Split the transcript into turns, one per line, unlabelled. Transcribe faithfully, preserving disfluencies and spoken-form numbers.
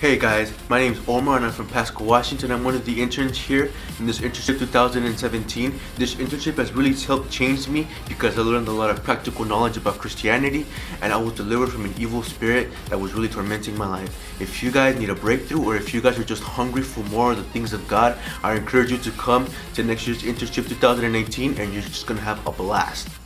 Hey guys, my name is Omar and I'm from Pasco, Washington. I'm one of the interns here in this internship two thousand seventeen. This internship has really helped change me because I learned a lot of practical knowledge about Christianity, and I was delivered from an evil spirit that was really tormenting my life. If you guys need a breakthrough, or if you guys are just hungry for more of the things of God, I encourage you to come to next year's internship two thousand eighteen, and you're just gonna have a blast.